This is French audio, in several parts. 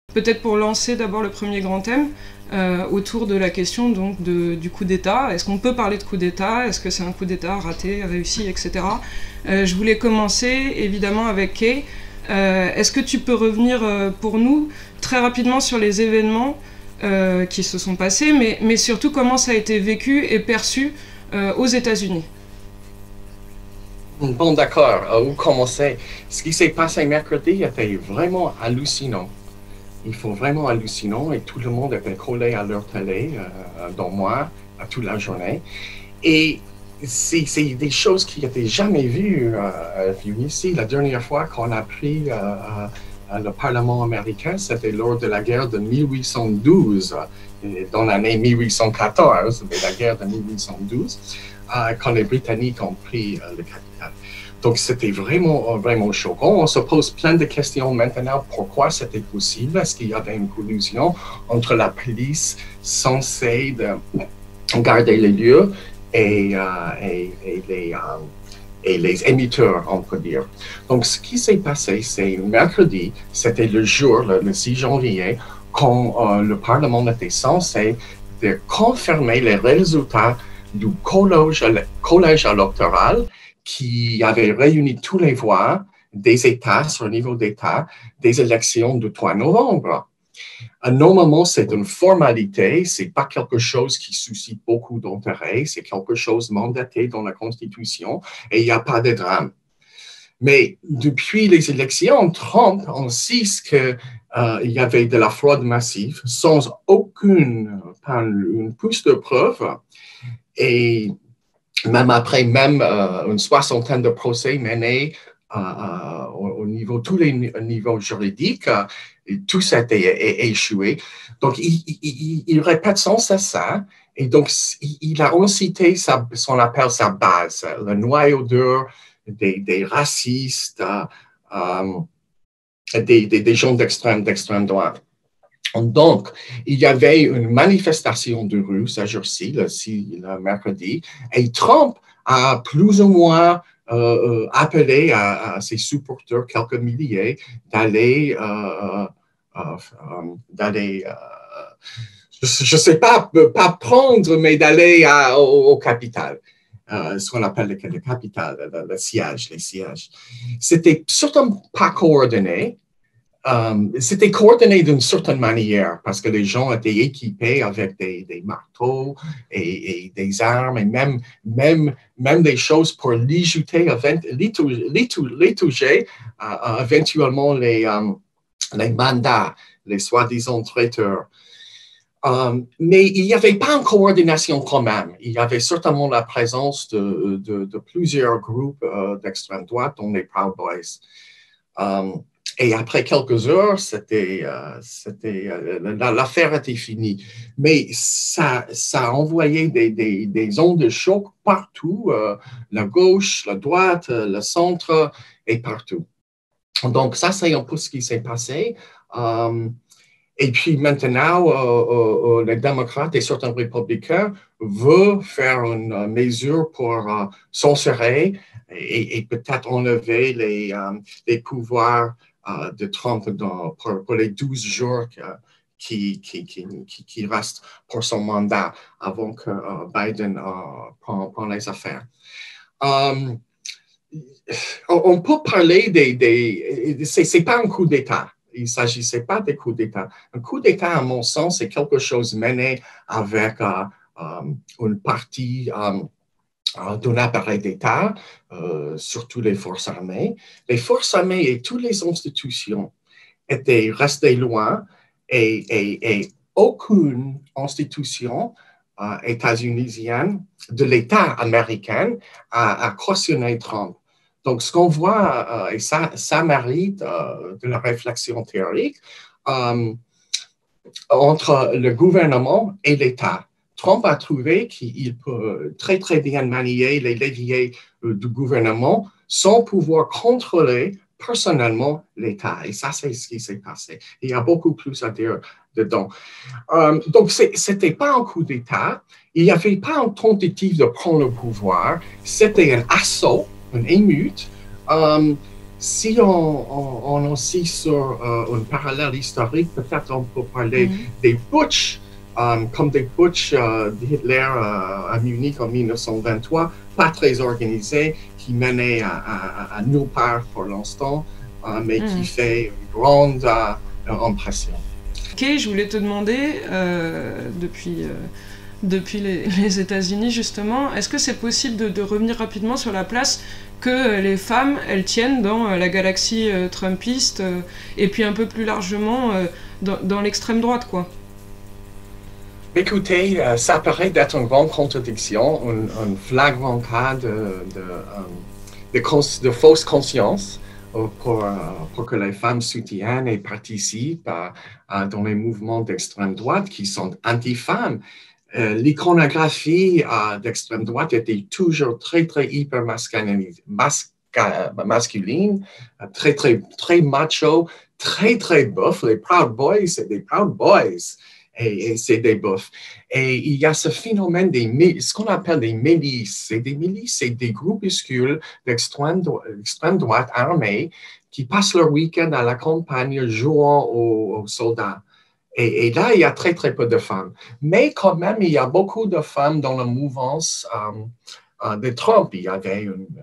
Peut-être pour lancer d'abord le premier grand thème, autour de la question donc du coup d'État. Est-ce qu'on peut parler de coup d'État? Est-ce que c'est un coup d'État raté, réussi, etc. Je voulais commencer évidemment avec Kay. Est-ce que tu peux revenir pour nous très rapidement sur les événements qui se sont passés, mais surtout comment ça a été vécu et perçu aux États-Unis? Bon, d'accord. Où commencer? Ce qui s'est passé mercredi était vraiment hallucinant. Il faut vraiment hallucinant et tout le monde était collé à leur télé, dont moi, toute la journée. Et c'est des choses qui n'étaient jamais vues ici. La dernière fois qu'on a pris le Parlement américain, c'était lors de la guerre de 1812, dans l'année 1814, mais la guerre de 1812, quand les Britanniques ont pris le capital. Donc, c'était vraiment, vraiment choquant. On se pose plein de questions maintenant. Pourquoi c'était possible? Est-ce qu'il y avait une collusion entre la police censée de garder les lieux et les émetteurs, on peut dire. Donc, ce qui s'est passé, c'est mercredi, c'était le jour, le 6 janvier, quand le Parlement était censé de confirmer les résultats du collège électoral qui avait réuni tous les voix des États, sur le niveau d'État, des élections du 3 novembre. Normalement, c'est une formalité, c'est pas quelque chose qui suscite beaucoup d'intérêt, c'est quelque chose mandaté dans la Constitution et il n'y a pas de drame. Mais depuis les élections, Trump insiste qu'il y avait de la fraude massive sans aucune pousse de preuves et même après, une soixantaine de procès menés au niveau, tous les niveaux juridiques, tout ça a échoué. Donc, il répète sans cesse ça. Et donc, il a incité sa base, le noyau dur des racistes, des gens d'extrême droite. Donc, il y avait une manifestation de rue ce jour-ci, le mercredi, et Trump a plus ou moins appelé à ses supporters, quelques milliers, d'aller, je ne sais pas prendre, mais d'aller au capital. Ce qu'on appelle le capital, le siège, les sièges. C'était certainement pas coordonné. C'était coordonné d'une certaine manière parce que les gens étaient équipés avec des marteaux et des armes et même des choses pour les toucher, éventuellement les mandats, les soi-disant traiteurs. Mais il n'y avait pas une coordination quand même. Il y avait certainement la présence de plusieurs groupes d'extrême droite, dont les Proud Boys. Et après quelques heures, l'affaire était finie. Mais ça a envoyé des ondes de choc partout, la gauche, la droite, le centre et partout. Donc, ça, c'est un peu ce qui s'est passé. Et puis maintenant, les démocrates et certains républicains veulent faire une mesure pour censurer et peut-être enlever les pouvoirs de Trump pour les 12 jours qui restent pour son mandat avant que Biden prend les affaires. On peut parler c'est pas un coup d'État. Il ne s'agissait pas de coup d'État. Un coup d'État, à mon sens, c'est quelque chose mené avec une partie d'un appareil d'État, surtout les forces armées. Les forces armées et toutes les institutions étaient restées loin et aucune institution états-unisienne de l'État américain a cautionné Trump. Donc, ce qu'on voit, et ça mérite de la réflexion théorique, entre le gouvernement et l'État. Trump a trouvé qu'il peut très, très bien manier les leviers du gouvernement sans pouvoir contrôler personnellement l'État. Et ça, c'est ce qui s'est passé. Il y a beaucoup plus à dire dedans. Donc, ce n'était pas un coup d'État. Il n'y avait pas une tentative de prendre le pouvoir. C'était un assaut, une émeute. si on aussi sur un parallèle historique, peut-être on peut parler des putsch, comme des putsch d'Hitler à Munich en 1923, pas très organisés, qui menaient à nulle part pour l'instant, mais qui fait une grande impression. Ok, je voulais te demander, depuis les États-Unis justement, est-ce que c'est possible de revenir rapidement sur la place que les femmes, elles tiennent dans la galaxie trumpiste, et puis un peu plus largement dans l'extrême droite, quoi? Écoutez, ça paraît d'être une grande contradiction, un flagrant cas de fausse conscience pour que les femmes soutiennent et participent dans les mouvements d'extrême droite qui sont anti-femmes. L'iconographie d'extrême droite était toujours très hyper masculine, très macho, très buff. Les Proud Boys, c'est des Proud Boys. Et c'est des buffs. Et il y a ce phénomène ce qu'on appelle des milices. Et des milices, c'est des groupuscules d'extrême droite armés qui passent leur week-end à la campagne jouant aux soldats. Et là, il y a très peu de femmes. Mais quand même, il y a beaucoup de femmes dans la mouvance de Trump. Il y avait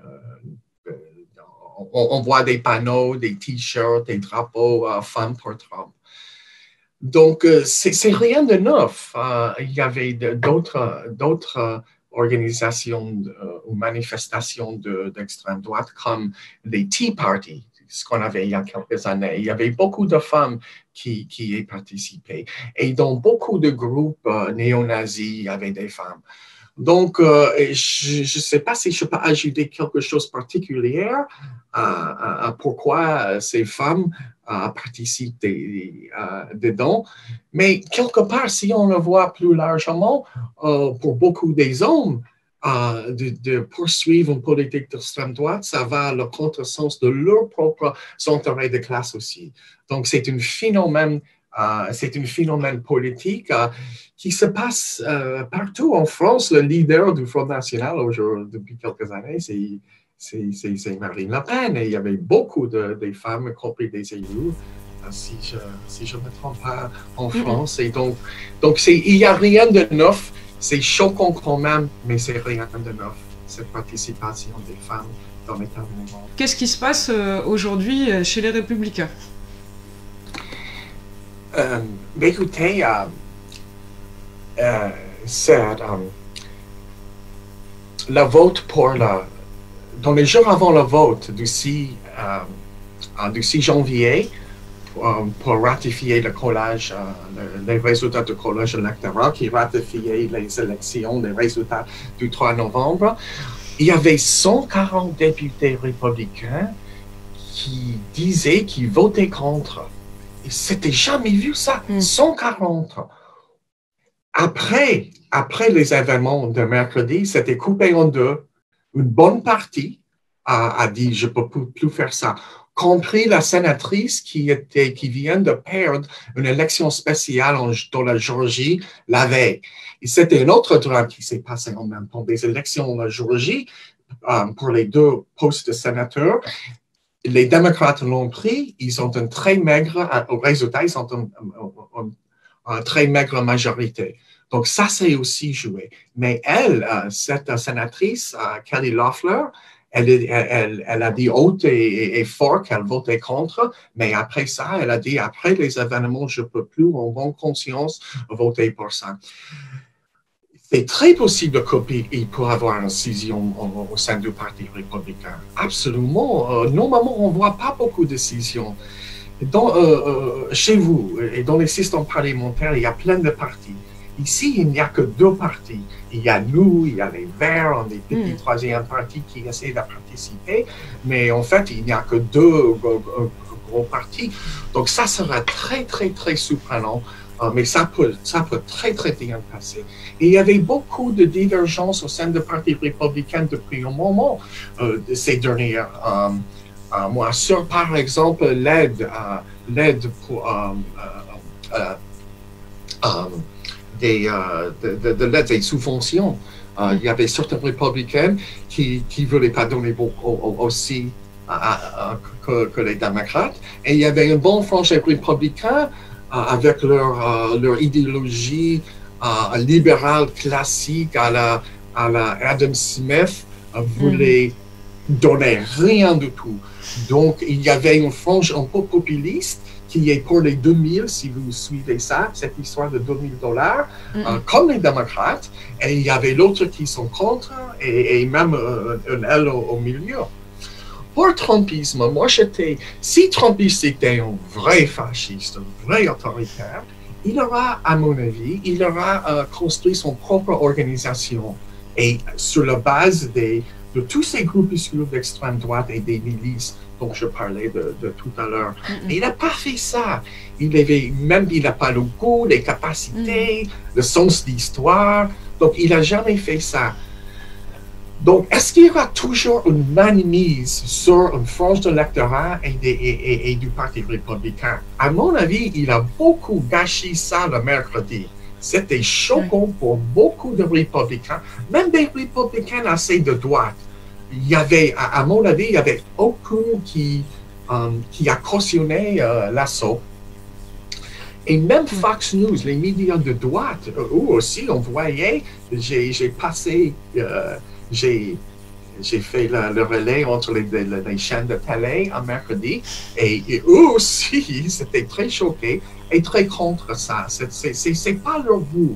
on voit des panneaux, des t-shirts, des drapeaux femmes pour Trump. Donc, c'est rien de neuf. Il y avait d'autres organisations ou manifestations d'extrême droite comme les Tea Party, ce qu'on avait il y a quelques années. Il y avait beaucoup de femmes qui y participaient. Et dans beaucoup de groupes néo-nazis, il y avait des femmes. Donc, je ne sais pas si je peux ajouter quelque chose de particulier à pourquoi ces femmes participent dedans. Mais quelque part, si on le voit plus largement, pour beaucoup des hommes, de poursuivre une politique d'extrême droite, ça va à le contresens de leurs propres intérêts de classe aussi. Donc, c'est un phénomène politique qui se passe partout en France. Le leader du Front National depuis quelques années, c'est Marine Le Pen. Et il y avait beaucoup de femmes, y compris des élus, si je ne me trompe pas, en France. Et donc il n'y a rien de neuf. C'est choquant quand même, mais c'est rien de neuf, cette participation des femmes dans l'État de mouvement. Qu'est-ce qui se passe aujourd'hui chez les Républicains? Écoutez, le vote dans les jours avant le vote du 6 janvier, pour ratifier le collège, les résultats du collège électoral qui ratifiait les élections, les résultats du 3 novembre, il y avait 140 députés républicains qui disaient qu'ils votaient contre. C'était jamais vu ça, 140. Après les événements de mercredi, c'était coupé en deux. Une bonne partie a dit, je ne peux plus faire ça. Compris la sénatrice qui vient de perdre une élection spéciale dans la Géorgie la veille. Et c'était un autre drame qui s'est passé en même temps, des élections en Géorgie pour les deux postes de sénateur. Les démocrates l'ont pris, ils ont un très maigre, au résultat, ils ont une très maigre majorité. Donc, ça, c'est aussi joué. Mais elle, cette sénatrice, Kelly Loeffler, elle a dit haut et fort qu'elle votait contre, mais après ça, elle a dit, après les événements, je ne peux plus, en bonne conscience, voter pour ça. C'est très possible qu'il peut y avoir une scission au sein du Parti républicain. Absolument. Normalement, on ne voit pas beaucoup de scissions. Chez vous, et dans les systèmes parlementaires, il y a plein de partis. Ici, il n'y a que deux partis. Il y a nous, il y a les Verts, des petits troisièmes partis qui essaient de participer, mais en fait, il n'y a que deux gros partis. Donc, ça sera très surprenant, mais ça peut très bien passer. Et il y avait beaucoup de divergences au sein du Parti républicain depuis un moment ces dernières mois. Sur, par exemple, l'aide pour de l'aide des subventions. Il y avait certains républicains qui ne voulaient pas donner beaucoup aussi que les démocrates. Et il y avait une bonne frange républicaine avec leur idéologie libérale classique à la Adam Smith, voulait donner rien du tout. Donc, il y avait une frange un peu populiste qui est pour les 2000, si vous suivez ça, cette histoire de $2000, comme les démocrates, et il y avait l'autre qui sont contre, et même une aile au milieu. Pour le Trumpisme, moi j'étais, si Trumpiste était un vrai fasciste, un vrai autoritaire, il aura, à mon avis, il aura construit son propre organisation, et sur la base de tous ces groupuscules d'extrême droite et des milices dont je parlais de tout à l'heure. Mais il n'a pas fait ça. Il n'a pas le goût, les capacités, le sens d'histoire. Donc, il n'a jamais fait ça. Donc, est-ce qu'il y aura toujours une mainmise sur une frange de l'électorat et du Parti républicain? À mon avis, il a beaucoup gâché ça le mercredi. C'était choquant pour beaucoup de républicains, même des républicains assez de droite. Il y avait, à mon avis, il y avait aucun qui a cautionné l'assaut. Et même Fox News, les médias de droite, eux aussi, on voyait, j'ai fait le relais entre les chaînes de télé un mercredi, et eux aussi, ils étaient très choqués et très contre ça. C'est pas leur goût.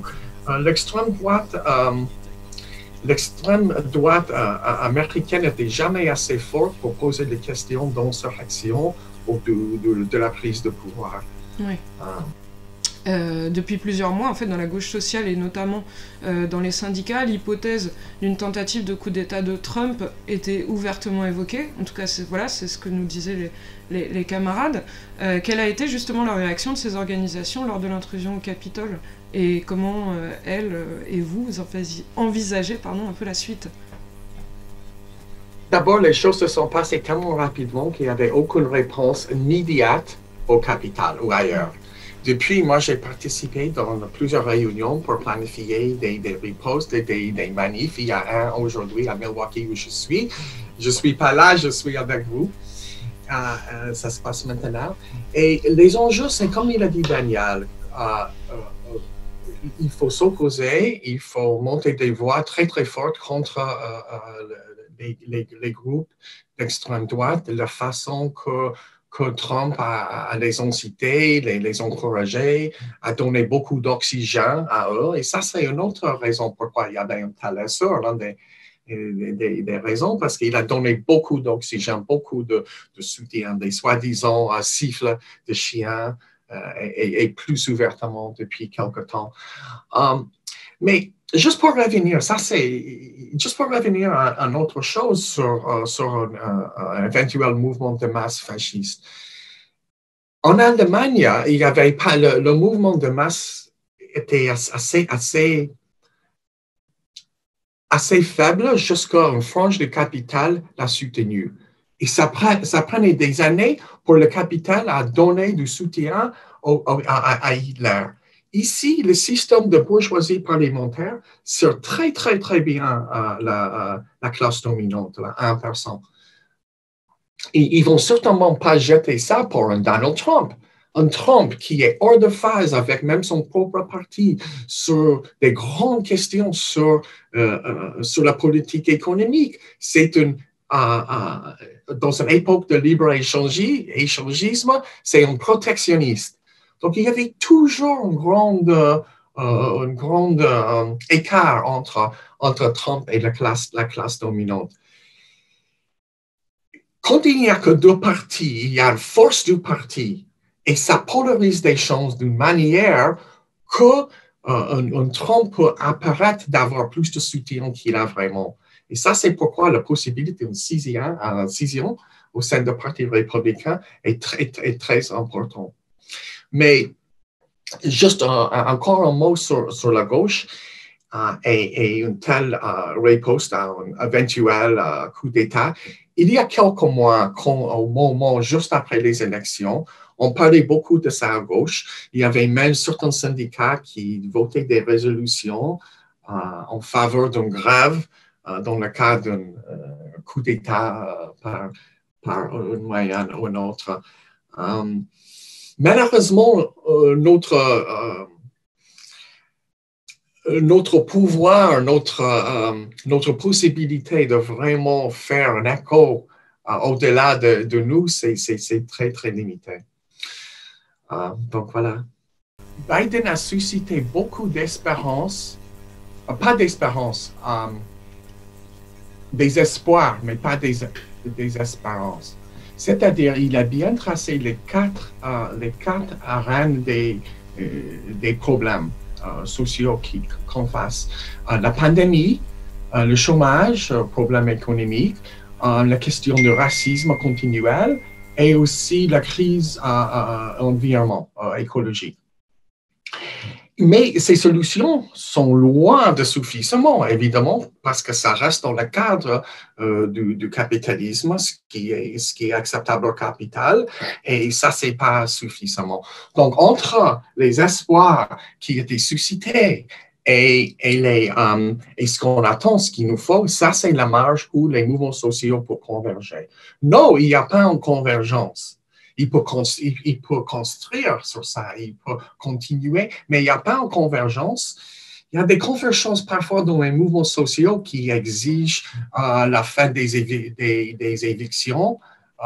L'extrême droite américaine n'était jamais assez forte pour poser des questions d'insurrection ou de la prise de pouvoir. Oui. Depuis plusieurs mois, en fait, dans la gauche sociale et notamment dans les syndicats, l'hypothèse d'une tentative de coup d'État de Trump était ouvertement évoquée. En tout cas, c'est ce que nous disaient les camarades. Quelle a été justement la réaction de ces organisations lors de l'intrusion au Capitole? Et comment elles et vous envisagez un peu la suite? D'abord, les choses se sont passées tellement rapidement qu'il n'y avait aucune réponse immédiate au Capitole ou ailleurs. Depuis, moi, j'ai participé dans plusieurs réunions pour planifier des ripostes, des manifs. Il y a un aujourd'hui à Milwaukee où je suis. Je ne suis pas là, je suis avec vous. Ça se passe maintenant. Et les enjeux, c'est comme il a dit Daniel, il faut s'opposer, il faut monter des voix très, très fortes contre les groupes d'extrême droite, de la façon que Trump a les incité, les encouragé, a donné beaucoup d'oxygène à eux. Et ça, c'est une autre raison pourquoi il y avait un tel essor, des raisons, parce qu'il a donné beaucoup d'oxygène, beaucoup de soutien, des soi-disant siffles de chiens, et plus ouvertement depuis quelque temps. Mais juste pour revenir, à une autre chose sur un éventuel mouvement de masse fasciste. En Allemagne, il y avait pas le mouvement de masse était assez faible jusqu'à une frange de capital l'a soutenu. Et ça prenait des années pour le capital à donner du soutien à Hitler. Ici, le système de bourgeoisie parlementaire sert très, très, très bien la classe dominante, la 1%. Et ils ne vont certainement pas jeter ça pour un Donald Trump. Un Trump qui est hors de phase avec même son propre parti sur des grandes questions sur la politique économique. C'est dans une époque de libre-échangisme, c'est un protectionniste. Donc, il y avait toujours un grand écart entre Trump et la classe dominante. Quand il n'y a que deux partis, il y a une force du parti et ça polarise des choses d'une manière que un Trump peut apparaître d'avoir plus de soutien qu'il a vraiment. Et ça, c'est pourquoi la possibilité d'une scission au sein du Parti républicain est très importante. Mais juste encore un mot sur la gauche et une telle riposte à un éventuel coup d'État. Il y a quelques mois, au moment juste après les élections, on parlait beaucoup de ça à gauche. Il y avait même certains syndicats qui votaient des résolutions en faveur d'une grève dans le cas d'un coup d'État par un moyen ou un autre. Malheureusement, notre pouvoir, notre possibilité de vraiment faire un écho au-delà de nous, c'est très, très limité. Donc voilà. Biden a suscité beaucoup d'espérance, pas d'espérance, des espoirs, mais pas des espérances. C'est-à-dire, il a bien tracé les quatre arènes des problèmes sociaux qu'on face. La pandémie, le chômage, problème économique, la question du racisme continuel et aussi la crise environnement écologique. Mais ces solutions sont loin de suffisamment, évidemment, parce que ça reste dans le cadre du capitalisme, ce qui est acceptable au capital, et ça, c'est pas suffisamment. Donc, entre les espoirs qui étaient suscités et ce qu'on attend, ce qu'il nous faut, ça, c'est la marge où les mouvements sociaux peuvent converger. Non, il n'y a pas une convergence. Il peut construire sur ça, il peut continuer, mais il n'y a pas une convergence. Il y a des convergences parfois dans les mouvements sociaux qui exigent la fin des évictions,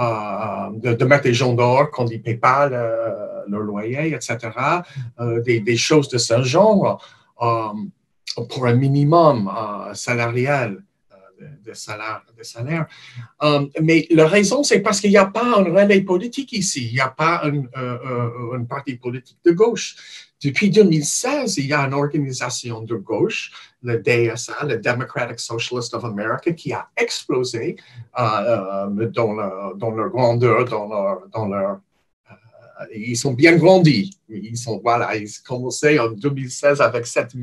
de mettre les gens dehors quand ils ne paient pas leur loyer, etc. Des choses de ce genre pour un minimum salarial. De salaire. Mais la raison, c'est parce qu'il n'y a pas un relais politique ici. Il n'y a pas un parti politique de gauche. Depuis 2016, il y a une organisation de gauche, le DSA, le Democratic Socialist of America, qui a explosé dans leur grandeur, dans leur ils sont bien grandis. Ils ont commencé en 2016 avec 5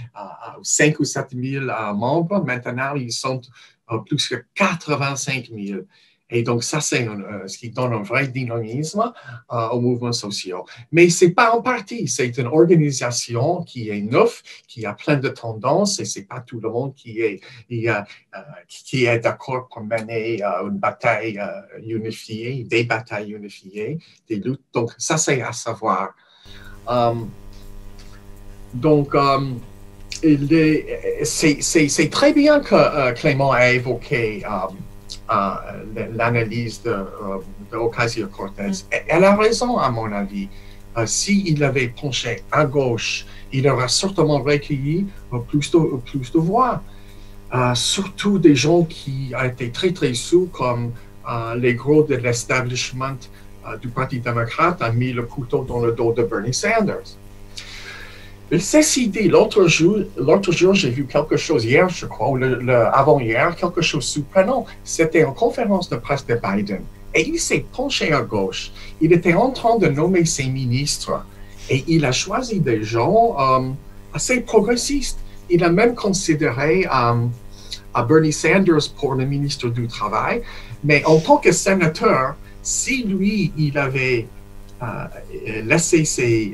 ou 7 000 membres. Maintenant, ils sont plus que 85 000. Et donc, ça, c'est ce qui donne un vrai dynamisme aux mouvements sociaux. Mais ce n'est pas un parti, c'est une organisation qui est neuve, qui a plein de tendances, et ce n'est pas tout le monde qui est d'accord pour mener une bataille unifiée, des batailles unifiées, des luttes. Donc, ça, c'est à savoir. C'est très bien que Clément a évoqué l'analyse de Ocasio-Cortez. Elle a raison, à mon avis. S'il avait penché à gauche, il aurait certainement recueilli plus de voix. Surtout des gens qui ont été très, très sous, comme les gros de l'establishment du Parti démocrate, ont mis le couteau dans le dos de Bernie Sanders. Ceci dit, l'autre jour, j'ai vu quelque chose, hier, je crois, ou avant-hier, quelque chose de surprenant. C'était une conférence de presse de Biden. Et il s'est penché à gauche. Il était en train de nommer ses ministres. Et il a choisi des gens assez progressistes. Il a même considéré Bernie Sanders pour le ministre du Travail. Mais en tant que sénateur, si lui, il avait laissé ses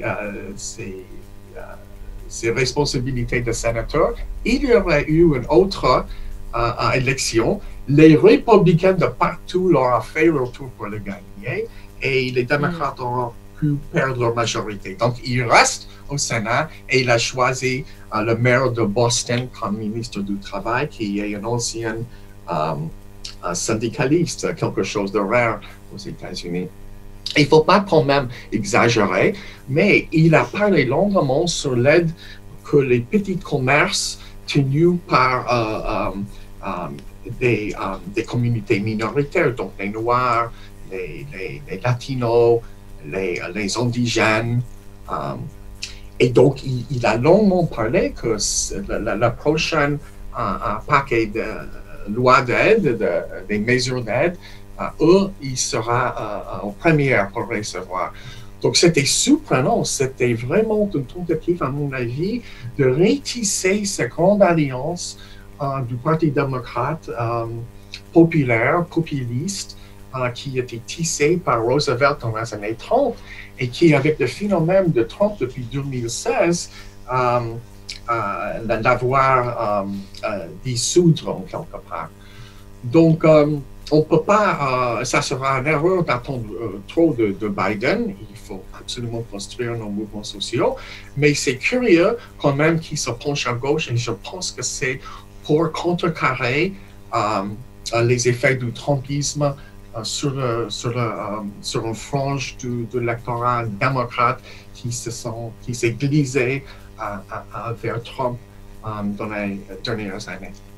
responsabilités de sénateur, il y aurait eu une autre élection. Les républicains de partout l'auraient fait retour pour le gagner et les démocrates auraient pu perdre leur majorité. Donc, il reste au Sénat et il a choisi le maire de Boston comme ministre du Travail, qui est un ancien syndicaliste, quelque chose de rare aux États-Unis. Il ne faut pas quand même exagérer, mais il a parlé longuement sur l'aide que les petits commerces tenus par des communautés minoritaires, donc les Noirs, les Latinos, les indigènes. Et donc, il a longuement parlé que la prochaine paquet de loi d'aide, des mesures d'aide, il sera en première pour recevoir. Donc, c'était surprenant. C'était vraiment une tentative, à mon avis, de rétisser cette grande alliance du Parti démocrate populaire, populiste, qui était tissée par Roosevelt dans les années 30 et qui, avec le phénomène de Trump depuis 2016, l'avoir dissoudre en quelque part. Donc, on peut pas, ça sera une erreur d'attendre trop de Biden. Il faut absolument construire nos mouvements sociaux. Mais c'est curieux quand même qu'il se penche à gauche et je pense que c'est pour contrecarrer les effets du trumpisme sur une frange de l'électorat démocrate qui s'est glissé vers Trump dans les dernières années.